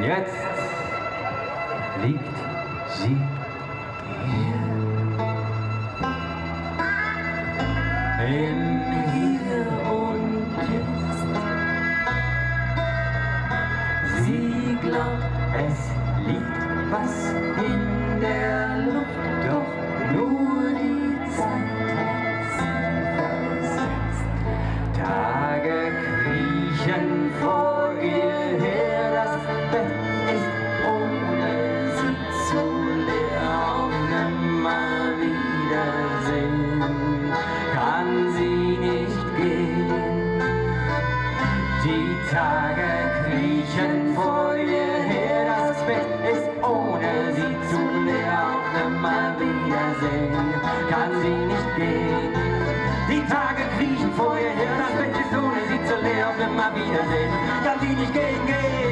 Jetzt liegt sie hier. Im Hier und Jetzt. Sie glaubt, es liegt was in der Luft, doch nur die Zeit hat sie versetzt. Tage kriechen vor ihr her, das Bett ist ohne sie zu leer. Auf Nimmerwiedersehen kann sie nicht gehen. Die Tage kriechen vor ihr her, das Bett ist ohne sie zu leer. Auf Nimmerwiedersehen kann sie nicht gehen. Die Tage kriechen vor ihr her, das Bett ist ohne sie zu leer. Auf Nimmerwiedersehen kann sie nicht gehen.